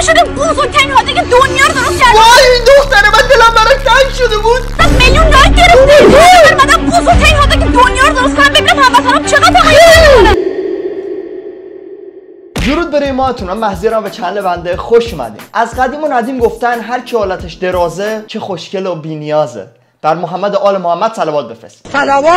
شده بزرگترین هادی که دنیا رو درست کرده. وای این دختره من دلم براش تنگ شده بود. 100 میلیون لایک گرفته. من بزرگترین هادی که دنیا رو درست کنم ببینم هموطنام چقدر حمایت. درود برای ماهتون، من مهدیرم به چنل بنده خوش اومدین. از قدیم و ندیم گفتن هر کی حالتش درازه چه خوشگل و بی‌نیازه. بر محمد و آل محمد صلوات بفرست. صلوات.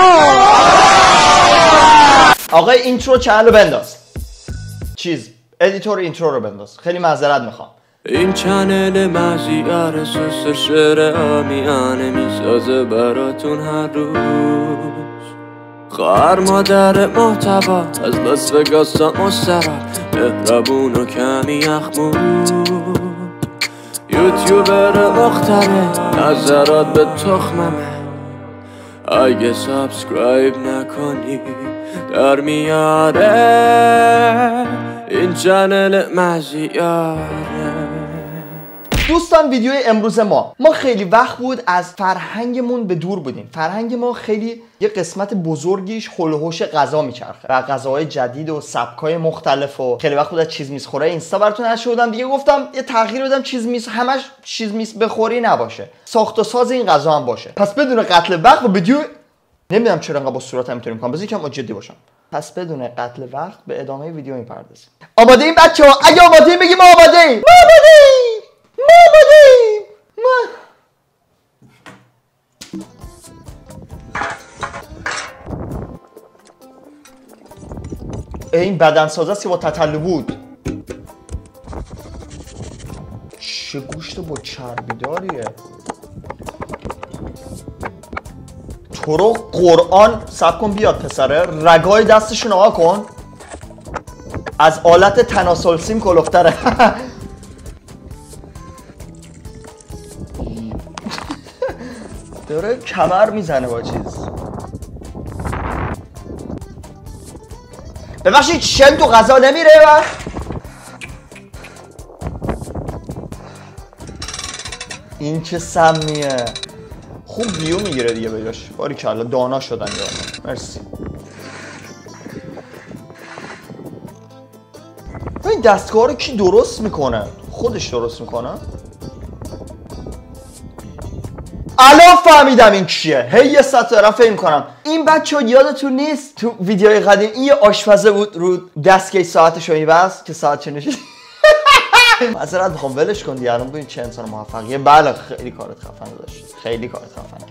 آقای اینترو چنل رو بنداز. ادیتور اینترو رو بنداز. خیلی معذرت میخوام. این چنل مزیار سوس شعر آمیانه میسازه براتون هر روز. خواهر مادر محتوا از لاس وگاس تا مسترا، مهربون و کمی اخمود، یوتیوبر مختره نظرات به تخممه. اگه سابسکرایب نکنی در میاره این چنل مزیاره. دوستان ویدیوی امروز ما خیلی وقت بود از فرهنگمون به دور بودیم. فرهنگ ما خیلی یه قسمت بزرگیش هول و هوش غذا میچرخه و غذاهای جدید و سبکای مختلف و خیلی وقت بود از چیز میز خوره اینستا براتون نشون بدم. دیگه گفتم یه تغییر بدم، چیز میز همش چیز میز بخوری نباشه، ساخت و ساز این غذا هم باشه. پس بدون قتل وقت و ویدیو نمیدونم چرا انقدر با صورتم میتونیم کنم، بذار یکم جدی باشم. پس بدون قتل وقت به ادامه ویدیو میپردازیم. آماده این بچه‌ها؟ اگه آماده بگیم ما آماده‌ایم. این بدنساز است که با تتلو بود. چه گوشت با چربی داریه. تو رو قرآن سب کن بیاد پسره، رگای دستشو نگاه کن، از آلت تناسل سیم کلوفتره. داره کمر میزنه با چیز. ببخشید شن تو غذا نمیره و این چه سمیه. خوب ویو میگیره دیگه بجاش. باریکلا دانا شدن دانا. مرسی. این دستگاه رو کی درست میکنه؟ خودش درست میکنه؟ الان فهمیدم این کیه. یه ساعت دارم فکر کنم این بچه یادتون نیست تو ویدیوهای قدیم این یه آشپزه بود رو دستگاه ساعتش رو می‌بست که ساعت چه نشید. معذرت میخوام ولش کن دیگه. الان ببین چه انسان موفقیه. بله خیلی کارت خفنه داشت، خیلی کارت خفنه.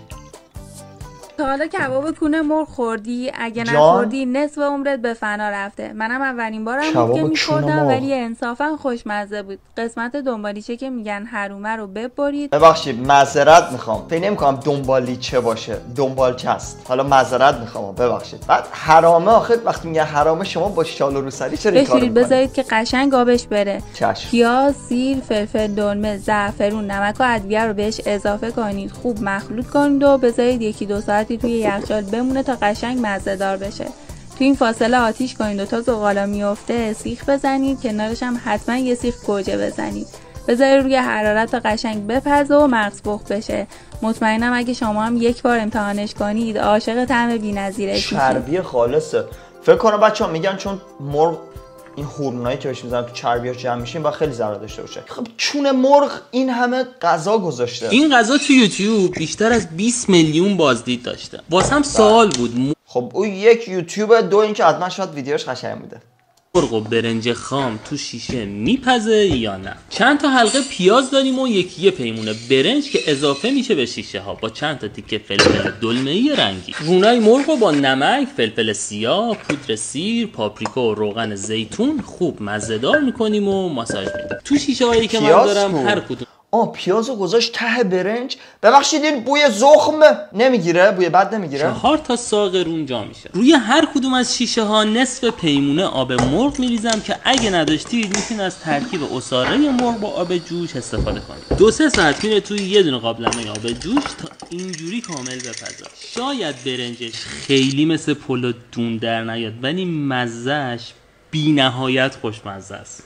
تا حالا کباب کونه مرغ خوردی؟ اگه نخوردی نصف عمرت به فنا رفته. منم اولین بارم بود که می‌خوردم ولی انصافا خوشمزه بود. قسمت دنبالیچه که میگن حرومه رو ببرید. ببخشید معذرت میخوام، فکر نمی‌کنم دنبالیچه باشه، دنبالچه است. حالا معذرت میخوام ببخشید. بعد حرامه آخه وقتی میگن حرامه شما با شال و روسری چرا این کارو می‌کنید؟ بذارید که قشنگ آبش بره. چشم. پیاز، سیر، فلفل دلمه، زعفرون، نمک و ادویه رو بهش اضافه کنید. خوب مخلوط کنید و بذارید 1-2 ساعتی توی یخچال بمونه تا قشنگ مزه دار بشه. تو این فاصله آتیش کنید و تا زغالا میفته سیخ بزنید. کنارش هم حتما یه سیخ گوجه بزنید. بذارید روی حرارت تا قشنگ بپزه و مغز پخت بشه. مطمئنم اگه شما هم یک بار امتحانش کنید عاشق طعم بی‌نظیرش میشید. چربی خالصه. فکر کنم بچه‌ها میگن چون مرغ این هورمونایی که بهش میزنن تو چربیاش جمع میشین و خیلی ضرر داشته باشه. خب چون مرغ این همه غذا گذاشته. این غذا تو یوتیوب بیشتر از 20 میلیون بازدید داشته. واسم سوال بود. خب او یک یوتیوب، دو اینکه حتما شاید ویدیوش قشنگ بوده. مرغ و برنج خام تو شیشه میپزه یا نه؟ چند تا حلقه پیاز داریم و یه پیمونه برنج که اضافه میشه به شیشه ها با چند تا تیکه فلفل دلمه‌ای رنگی. رونای مرغ رو با نمک، فلفل سیاه، پودر سیر، پاپریکا و روغن زیتون خوب مزه‌دار میکنیم و ماساژ میدیم. تو شیشه هایی که من دارم هر کدوم پیازو گذاشت ته برنج. ببخشید این بوی زخم نمیگیره؟ بوی بد نمیگیره؟ 4 تا ساق رون جا میشه. روی هر کدوم از شیشه ها نصف پیمونه آب مرغ میریزم که اگه نداشتید میتونید از ترکیب عصاره مرغ با آب جوش استفاده کنید. 2-3 ساعت میره توی یه دونه قابلمه آب جوش تا اینجوری کامل بپزه. شاید برنجش خیلی مثل پلو دون در نیاد ولی مزهش بی‌نهایت خوشمزه است.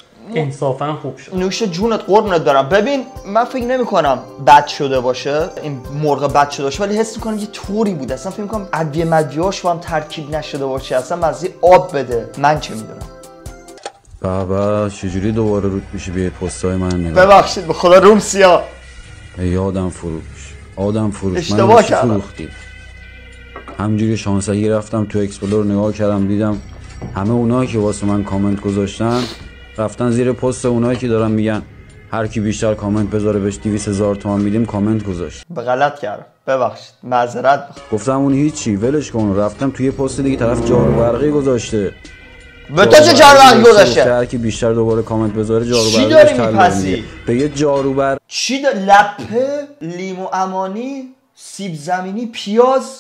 انصافا خوب شد. نوش جونت قربونت برم. ببین من فکر نمی کنم بد شده باشه، این مرغ بد شده باشه، ولی حس میکنم یه طوری بود. اصلا فکر میکنم ادویه مدویاش با هم ترکیب نشده باشه، اصلا مزه آب بده. من چه میدونم. بابا چجوری دوباره رود میشه بیاید پستای من نگاه؟ ببخشید به خدا روم سیاه. ای آدم فروش آدم فروش، اشتباه کردم. فروختی. همجوری شانسایی رفتم تو اکسپلور نگاه کردم دیدم همه اونایی که واسه من کامنت گذاشتن رفتن زیر پست اونایی که دارن میگن هر کی بیشتر کامنت بذاره بهش 200,000 تومان میدیم کامنت گذاشت. به غلط کردم ببخشید معذرت میخوام. گفتم اون هیچی ولش کن. رفتم توی پست دیگه طرف جارو برقی گذاشته. به تو چه جارو برقی گذاشته؟ هر کی بیشتر دوباره کامنت بذاره جارو چی برقی داری میپسی؟ به یه جارو برق چی داری؟ لپه، لیمو امانی، سیب زمینی، پیاز.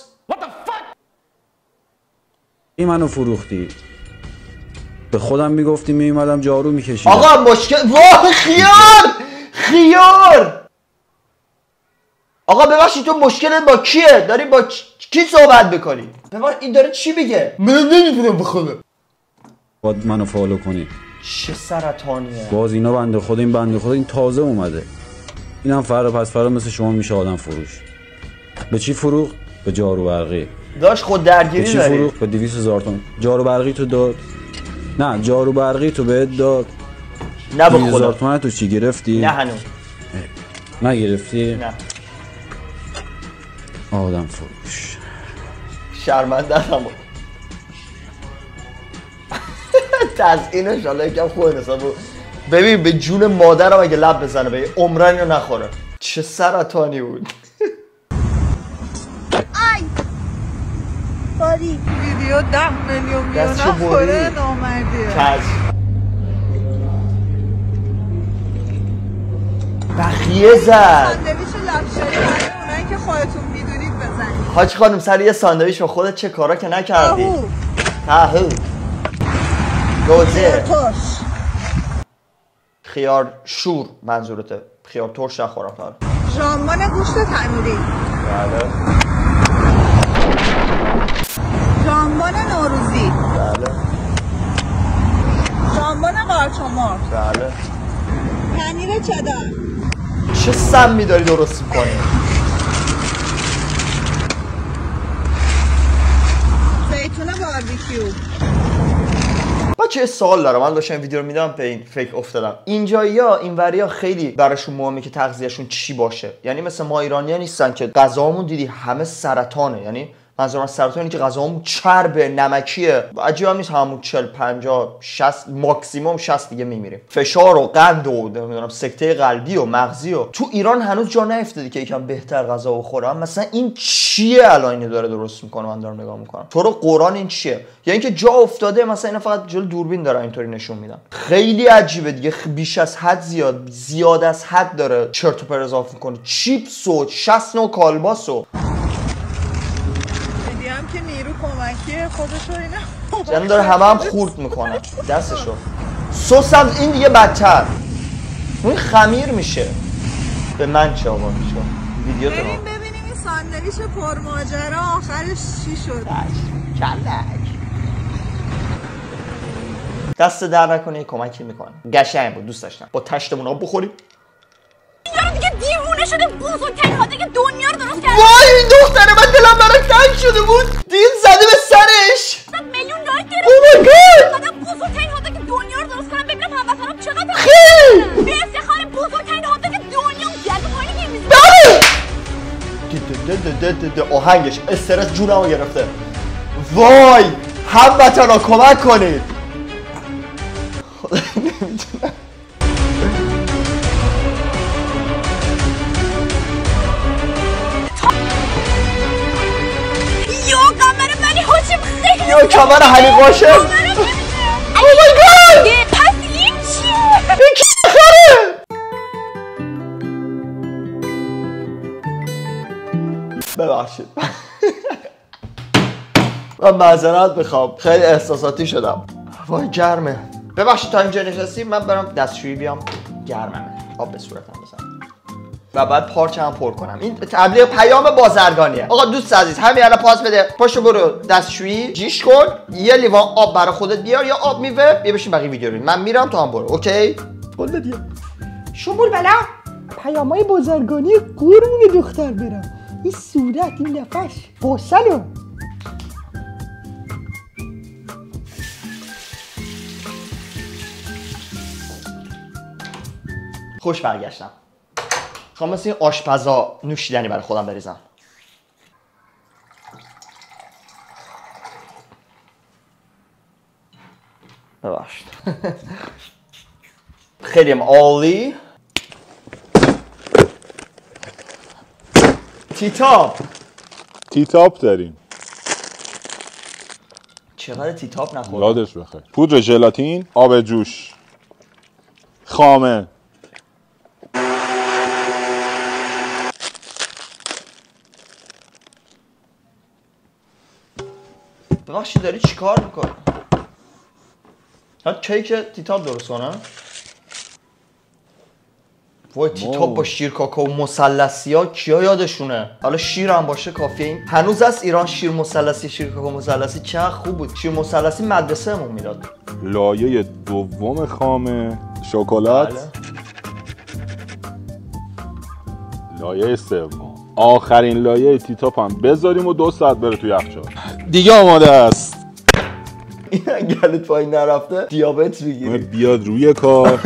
این منو فروختی. به خودم میگفتی میومدم جارو میکشیدم. آقا مشکل واه خیار. آقا ببخشید تو مشکلت با کیه؟ داری با کی صحبت بکنی؟ ببخشید این داره چی بگه؟ من نمیتونم بخونم. باید منو فالو کنی. چه سرطانیه؟ باز اینا بنده خدا این تازه اومده. اینم فردا مثل شما میشه آدم فروش. به چی فروخ؟ به جارو برقی. داش خود درگیری به چی داری؟ فروخ؟ به 200,000 تومان. جارو برقی تو داد؟ نه جارو برقی تو بهت داد. نه به 200,000 خدا. تومان تو چی گرفتی؟ نه هنوز. نگرفتی؟ نه. آدم فروش. شرمنده هم تزیینش حالا یکم خوب حساب. ببین به جون مادرم اگه لب بزنه به عمرن یا نخوره. چه سرطانی بود. آی باری ویدیو 10 میلیون دستشو نخوره بری. نامردیه. کج بخیه زد. ساندویچ لاکچری برای اونایی که خودتون میدونید بزنید. حاج خانم سر یه ساندویچ با خودت چه کارا که نکردی؟ تاهو گوزه ترش خیار شور منظورته. خیار ترش نخورم تا حالا. ژامبون گوشت تنوری. بله ژامبون نوروزی. بله ژامبون قارچ و مرغ. بله. پنیر چدار. چه سمی داری درست میکنی؟ زیتون باربیکیو. بچه سوال دارم. من داشتم ویدیو رو میدم به این فکر افتادم. اینجایی‌ها اینوریا خیلی براشون مهمه که تغذیه‌شون چی باشه. یعنی مثل ما ایرانی‌ها نیستن که غذامون دیدی همه سرطانه. یعنی منظورم سرطان اینه که غذامون چربه، نمکیه. عجیب نیست همون 40 50 60 ماکسیمم 60 دیگه میمیریم. فشار و قند و نمیدونم سکته قلبی و مغزی و تو ایران هنوز جا نیفتاده که یکم بهتر غذا بخورم. مثلا این چیه الان اینو داره درست میکنه؟ من دارم نگاه میکنم. تو رو قرآن این چیه؟ یعنی که جا افتاده مثلا اینا فقط جلو دوربین دارن اینطوری نشون میدن. خیلی عجیبه دیگه. بیش از حد زیاد از حد داره چرت و پرت اضافه میکنه. چیپس و 60 نوع کالباس و هم که نیرو کمکی خودشو اینا یعنی داره همه هم خورد میکنه دستشو. سس هم این دیگه بدتر. اون خمیر میشه. به من چه آقا میشه ویدیو تو ببینیم این ساندویچ پرماجرا آخرش چی شد. کلک دست در نکنه کمکی میکنه. قشنگ بود دوست داشتم. با تشتمون آب بخوریم. یارو دیگه دیوونه شده. بزرگترین هادگی دنیا رو درست کرده. وای این دختره من دلم براش تنگ شده بود. دید زده به سرش. 100 میلیون لایک گرفت. او مای گاد. اومدم بزرگترین هادگی دنیا رو درست کنم. ببینم هموطنام چقدر خیلی به افتخار بزرگترین هادگی دنیا گرد پایینی میمیزه. بله آهنگش استرس جونمو گرفته. وای هموطنا کمک کنید. نمیتونم. یا قمر منی هاشم خیلی یا کمر حلی قاشم. او مای گاد. پس این چیه؟ این کی خره؟ ببخشید من معذرت میخوام. خیلی احساساتی شدم. وای گرمه. ببخشید تا اینجا نشستیم من برم دستشویی بیام. گرمه. آب به صورتم بزنم و بعد پارچه هم پر کنم. این تبلیغ پیام بازرگانیه. آقا دوست عزیز همین الان پاس بده. پاشو برو دستشویی جیش کن. یه لیوان آب برای خودت بیار یا آب میوه. بیا بشین بقیه ویدیو رو. من میرم تو هم برو. اوکی؟ قول بدی. شمول بلا. پیامای بازرگانی قربون دختر برم. این صورت این نفش باسلو. خوش برگشتم. خواهم مثل این آشپزا نوشیدنی برای خودم بریزم. ببخشید. خیلی عالی. تیتاپ داریم. چقدر تیتاپ نخورم. یادش بخیر. پودر ژلاتین، آب جوش، خامه. ببخشید داری چی کار میکنی؟ کیک تیتاپ درست کنم؟ وای تیتاپ با شیر کاکائو مثلثی ها کیا یادشونه؟ حالا شیر هم باشه کافیه. این هنوز از ایران شیر مثلثی، شیر کاکائو مثلثی چقدر خوب بود. شیر مثلثی مدرسه‌مون میداد. لایه دوم خامه شکلات. بله. لایه سوم آخرین لایه تیتاپ هم بذاریم و 2 ساعت بره توی یخچال. دیگه آماده است. این گلت پایین نرفته دیابت میگیری. بیاد روی کار.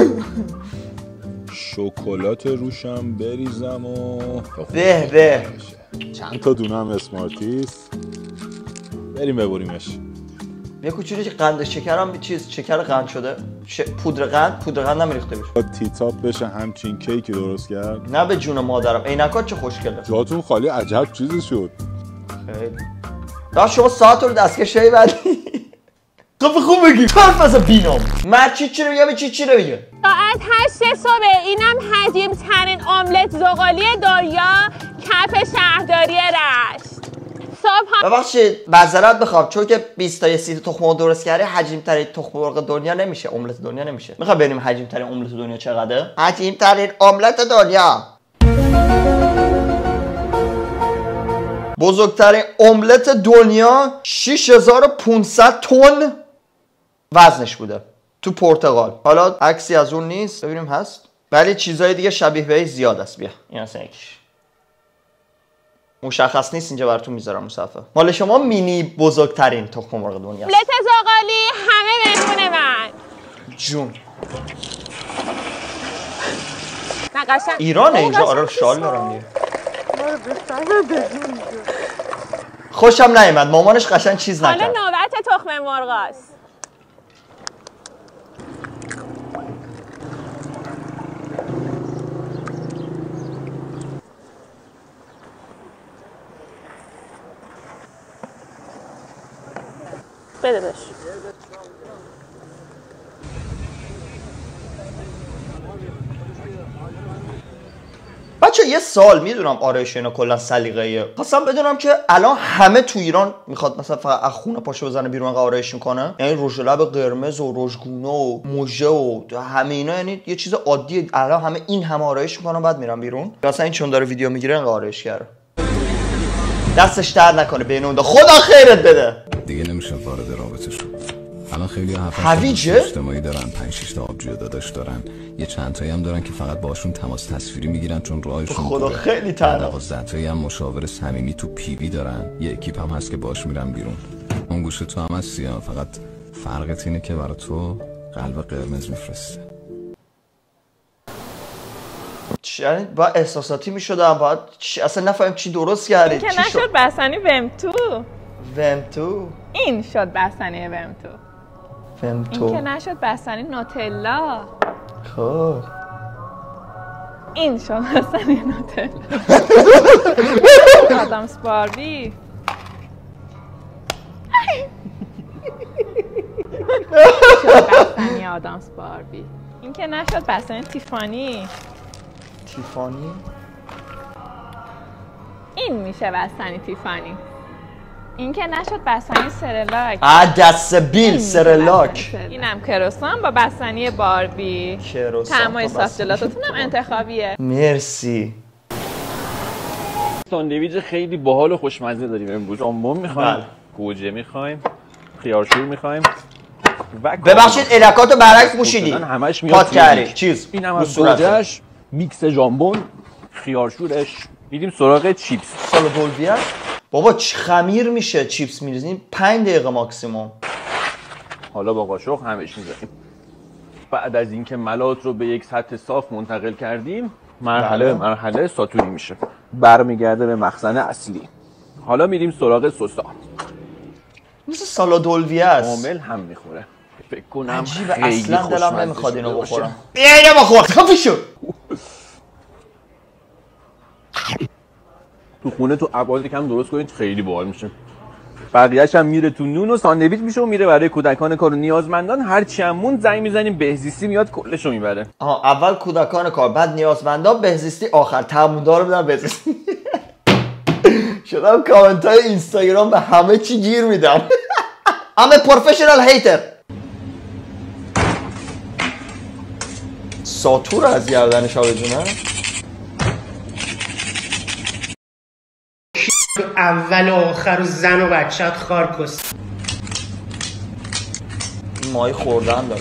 شکلات روشم بریزم و ده چند تا دونه هم اسمارتیس. بریم ببریمش. یه کوچولو قند شکر هم چیز شکر قند شده. پودر قند هم ریخته بشه. تیتاپ بشه همچین کیکی درست کرد. نه به جون مادرم عینکات چه خوشگله. جاتون خالی عجب چیزی شد. خیلی. داشت شما ساعت رو دستکش شایی بعدی. خوب بگی حرف از بینام. من چی رو بگم چی رو بگم. ساعت 8 صبح. اینم حجیم ترین املت زغالی دنیا کف شهرداری رشت. صبح ببخشید معذرت بخوام چون که 20 تا 30 تخم مرغ درست کرده حجیم ترین تخم مرغ دنیا نمیشه، املت دنیا نمیشه. میخوای ببینیم حجیم ترین املت دنیا چقدره؟ حجیم ترین املت دنیا. بزرگترین املت دنیا 6500 تن وزنش بوده تو پرتغال. حالا عکسی از اون نیست ببینیم هست، ولی چیزای دیگه شبیه بهش زیاد است. بیا این اصلا یکیش مشخص نیست، اینجا براتون میذارم رو صفحه. مال شما مینی بزرگترین تخم مرغ دنیا است. املت زغالی همه مهمون من. جون نقشن ایرانه اینجا. آره شال دارم دیگه. خوشم نیومد مامانش قشنگ چیز نکرد. حالا نوبت تخم مرغاست. بده بش. بچه یه سال میدونم آرایش اینا کلا سلیقه‌ایه. خواستم بدونم که الان همه تو ایران میخواد مثلا فقط از خونه پاشو بزنه بیرون آرایش میکنه، یعنی رژ لب قرمز و رژگونه و موژه و همه اینا، یعنی یه چیز عادیه الان همه این همه آرایش میکنن بعد میرن بیرون. مثلا این چون داره ویدیو میگیره انقدر آرایش کرده. دستش درد نکنه بینون خدا خیرت بده. دیگه نمیشه وارد رابطه شد. الان خیلی هویجه اجتماعی دارن، 5-6 تا آبجو داداش دارن، یه چند تایی هم دارن که فقط باشون تماس تصویری میگیرن چون راهشون خدا خیلی تنها. 12 تایی هم مشاور صمیمی تو پیوی دارن، یه اکیپ هم هست که باش میرن بیرون. اون گوشه تو هم هستی، فقط فرقت اینه که برای تو قلب قرمز میفرسته. یعنی باید احساساتی میشدم، باید اصلا نفهم چی درست کردید. که نشد بستنی ومتو. ومتو این شد بستنی ومتو. ومتو این که نشد بستنی نوتلا. خب این شد بستنی نوتلا. آدامس باربی. شد بستنی آدامس باربی. این که نشد بستنی تیفانی. تیفانی این میشه بستنی تیفانی. این که نشد بستنی سرلاک. دست بیل سرلاک. اینم کروسان با بستنی باربی. تعمای صاف جلاتتون هم انتخابیه. مرسی. ساندویچ خیلی باحال و خوشمزه داریم امروز. ژامبون میخوایم، گوجه میخوایم، خیارشور میخوایم. ببخشید الکاتو برعکس پوشیدی. همش پات کردی چیز. اینم از گوجهش، میکس ژامبون، خیارشورش. میریم سراغ چیپس. سالو بولویه. بابا خمیر میشه چیپس میریزیم 5 دقیقه ماکسیموم. حالا با قاشق همش میذاریم. بعد از اینکه ملات رو به یک سطح صاف منتقل کردیم مرحله ساتوری میشه، برمیگرده به مخزن اصلی. حالا میریم سراغ سسا. مثل سالاد الویه است. کامل هم میخوره. فکر کنم عجیبه، خیلی اصلا دلم خوشمزه نمیخواد اینو شده باشه. بخورم. اینو بخور کافی شو. تو خونه تو عباد کم درست کنید، خیلی باحال میشه. بقیه‌اش هم میره تو نون و ساندویچ میشه و میره برای کودکان کار و نیازمندان. هر چمون زنگ میزنیم بهزیستی میاد کلشو میبره. اول کودکان کار، بعد نیازمندان، بهزیستی آخر. تمومدار میدن بهزیستی. شدم کامنت های اینستاگرام به همه چی گیر میدم. I'm a professional hater. ساتور از گردنش ها بدونم. اول و آخر و زن و بچت خار کست. ماهی خوردن داره.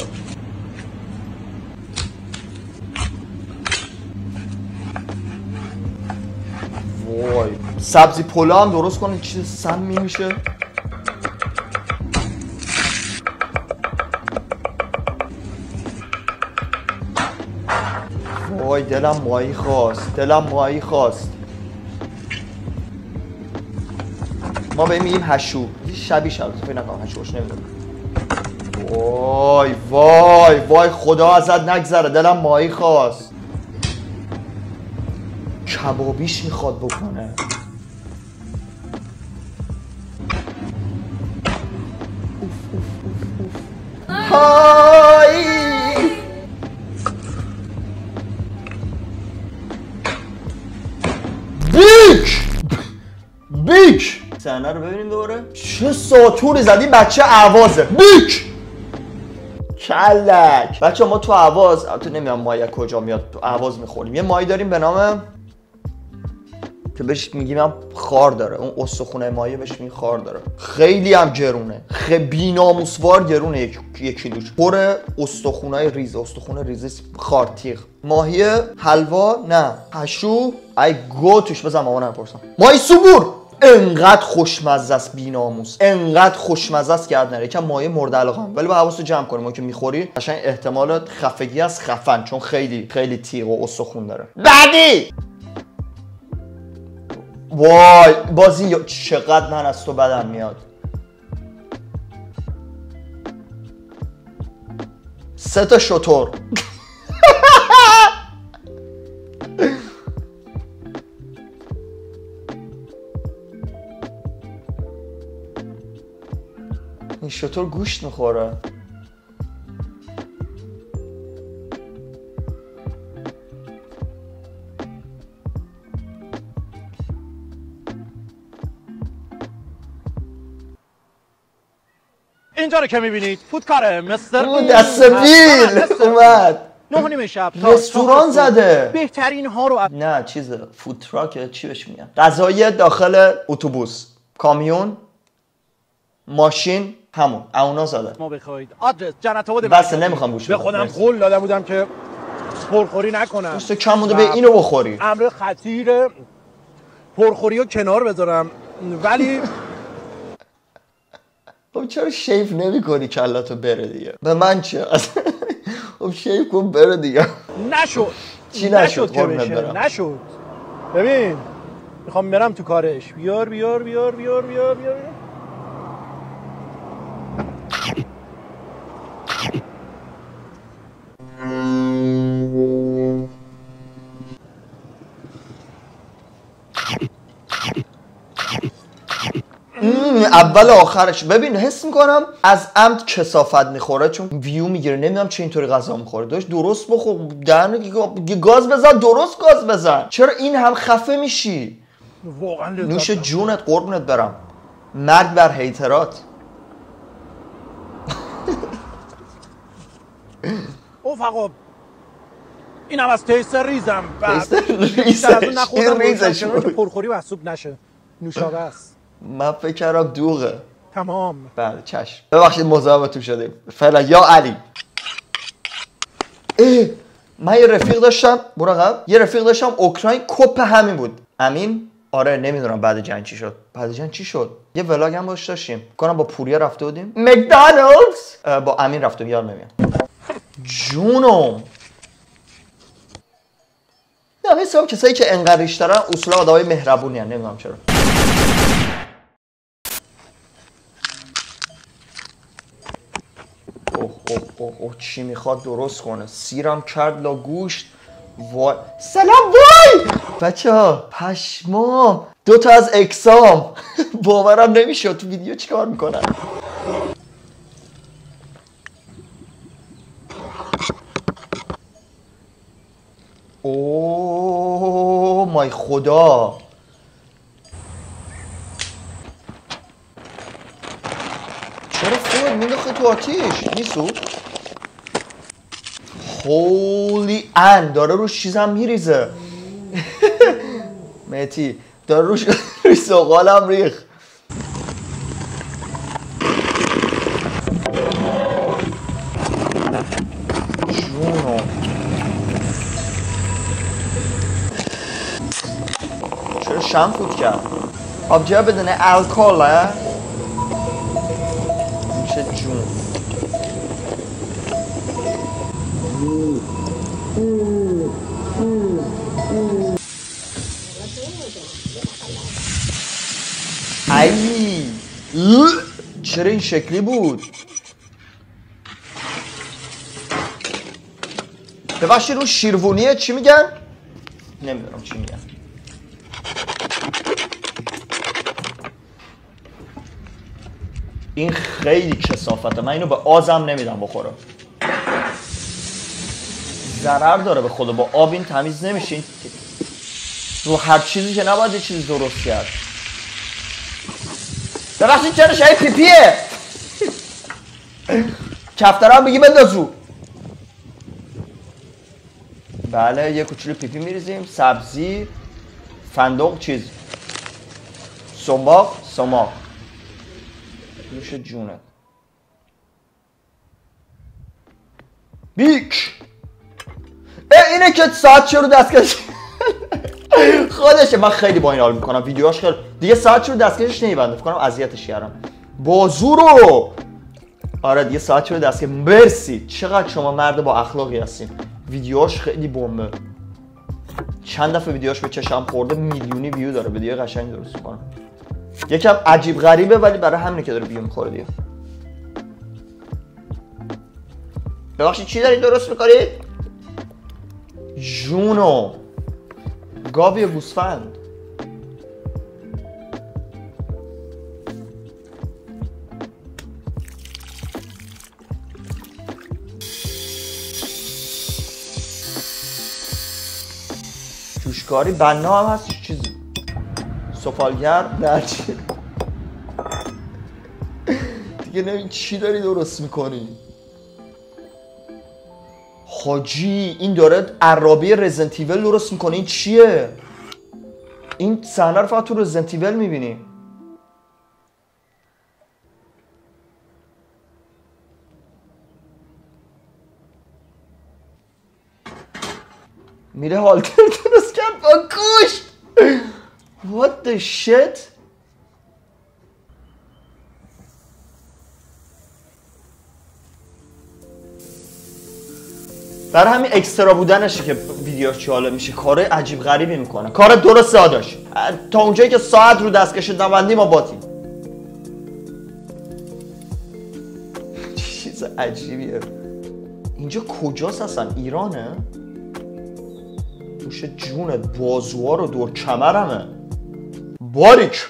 وای سبزی پلو هم درست کنه، چیز سمی میشه. وای دلم ماهی خواست. ما به میگیم هشو، شبیه فکر نکنم هشوش نمیدونم. وای خدا ازت نگذره، دلم ماهی خواست. کبابیش میخواد بکنه. های بیک صحنه رو ببینیم دوباره. چه ساتوری زدی بچه اهوازه. بیک کلک. بچه ما تو اهواز، تو نمیدونم ماهی کجا میاد، تو اهواز میخوریم. یه ماهی داریم به نام که بهش میگیم هم خار داره، اون استخونه ماهی بهش میگیم خار داره. خیلی هم گرونه، بی‌ناموسوار گرونه. یک کیلوش پر استخونای ریز، استخونه ریزی خارتیغ. ماهی حلوا نه، هشو ای گو توش. بزن مامانم پرسم. ماهی سوبور انقدر خوشمزه است بی‌ناموس، انقدر خوشمزه است که نره. یکم ماهی مورد علاقه‌ام، ولی با حواستو جمع کنیم. ما که میخوری قشنگ احتمال خفگی از خفن، چون خیلی خیلی تیغ و استخون داره. بعدی وای بازی چقدر من از تو بدم میاد. 3 تا شتر. این شتر گوشت میخوره. اینجا رو که میبینید فودکاره مستر دست بیل اومد 9:30 شب رستوران زده. بهترین ها رو نه چیزه فود تراک، چی بهش میگن؟ غذای داخل اتوبوس، کامیون، ماشین، همون اونا زده. ما بخواید آدرس جنت آباد بس نمیخوام گوش بدم. به خودم قول داده بودم که پرخوری نکنم. دوست کم مونده به اینو بخوری. امر خطیر پرخوری رو کنار بذارم، ولی خب چرا شیف نمی کنی کلاتو بره دیگه؟ به من چه؟ خب شیف کن بره دیگه. نشد. چی نشد که بشه؟ نشد. ببین میخوام برم تو کارش. بیار اول آخرش ببین حس میکنم از عمد کثافت میخوره، چون ویو میگیره. نمیدونم چه اینطوری غذا میخوره. داشت درست بخور، دهن گاز بزن، درست گاز بزن. چرا این هم خفه میشی؟ واقعا نوش جونت قربونت برم. مرگ بر هیترات. اوف آقا اینم از تیست ریزم. این ریزش بود. پرخوری محسوب نشه. نوشابه است. من فکر کردم دوغه. تمام. بله چشم. ببخشید مزاحمتون شدیم. فعلا یا علی. من یه رفیق داشتم یه رفیق داشتم اوکراین، کپ همین بود. امین. آره نمیدونم بعد جنگ چی شد. بعد جنگ چی شد؟ یه ولاگ هم باش داشتیم. کنم با پوریا رفته بودیم مکدونالدز. با امین رفته بیار نمیاد. جونم. نه حساب کسایی که انقدر ریش دارن اصولا آدمای مهربونی هستن، نمیدونم چرا. اوه چی میخواد درست کنه؟ سیرم کرد لا گوشت. وای سلام وای بچه ها پشمام، 2 تا از اکسام باورم نمیشد. تو ویدیو چیکار میکنن؟ اوه مای خدا، چرا فور مینداخته تو آتیش؟ نیسود؟ هولی ان داره روش چیزم میریزه. مهتی داره روش سوغالم ریخ. جونو چرا شم فوت کرد؟ آبجه بدونه الکل میشه جون. ای چرا این شکلی بود؟ ببخشید اون شیروونیه چی میگن؟ نمیدونم چی میگن. این خیلی کثافته، من اینو به آزم نمیدم بخورم، ضرر داره به خدا. با آب این تمیز نمیشه. رو هر چیزی که نباید یه چیزی درست کرد. ببخشید چرا شایی پیپیه؟ کفتره هم بگی بنداز رو. بله یه کوچولو پیپی میریزیم، سبزی، فندق، چیز سماق نوش جونه. بیک اینه که ساعت رو دستکش خودشه. من خیلی با این حال میکنم، ویدیوهاش خیلی دیگه ساعت رو دستکشش نمیبنده، فکر کنم اذیتش کردم. بازو رو آره دیگه ساعت رو دستکش. مرسی، چقدر شما مرد با اخلاقی هستین. ویدیوهاش خیلی بمبه. چند دفعه ویدیوهاش به چشم خورده، میلیونی ویو داره. ویدیو قشنگ درست میکنه. یکم عجیب غریبه ولی برای همینه که داره ویو میخوره دیگه. ببخشید چی دارید درست میکنید؟ جونو گاوی گوسفند. جوشکاری بنا هم هست چیزی سفالگر در چی دیگه نمید چی داری درست میکنی؟ حاجی این داره عرابی رزیدنت ایول درست میکنه. این چیه؟ این صحنه رو فقط تو رزیدنت ایول میبینی. میره هالتر درست کرد با گوشت. What the shit؟ برای همین اکسترا بودنشه که ویدیوش جالب میشه. کار عجیب غریبی میکنه. کار درست داشت. تا اونجایی که ساعت رو دستکش نبندی ما باتیم. چیز عجیبیه. اینجا کجاست اصلا؟ ایرانه؟ توش جونت بازوها رو دور کمرمه. باریک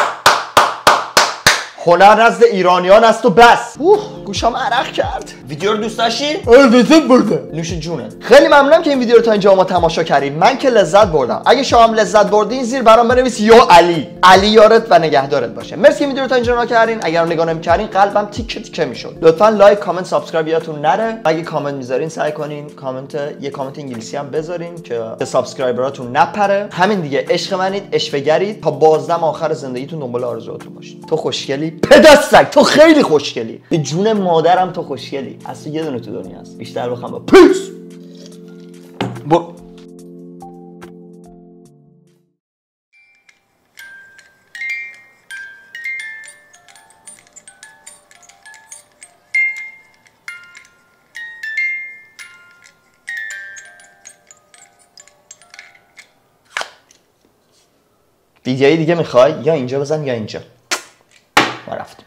هنر نزد ایرانیان است و بس. گوشم عرق کرد. ویدیو رو دوست داشتی؟ لذت برده. نوش جونت. خیلی ممنونم که این ویدیو رو تا اینجا ما تماشا کردید. من که لذت بردم. اگه شما هم لذت بردین زیر برام بنویس یا علی یارت و نگهدارت باشه. مرسی که ویدیو رو تا اینجا نگاه کردین. اگر نگاه نمی‌کردین قلبم تیکه تیکه میشد. لطفاً لایک، کامنت، سابسکرایب یادتون نره. اگه کامنت میذارین سعی کنین یه کامنت انگلیسی هم بذارین که سابسکرایبراتون نپره. همین دیگه. عشق منید، عشوه‌گرید. تا بازدم آخر زندگیتون دنبال آرزوهاتون باشید. تو خوشگلی پدسک، تو خیلی خوشگلی. به جون مادرم تو خوشگلی. از تو یه دونه تو دنیا هست. بیشتر بخوام با پیس. ویدیوی دیگه میخوای یا اینجا بزن یا اینجا. ما رفتیم.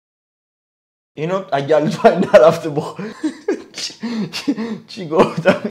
اینو اگر پایین نرفته چی گفتم؟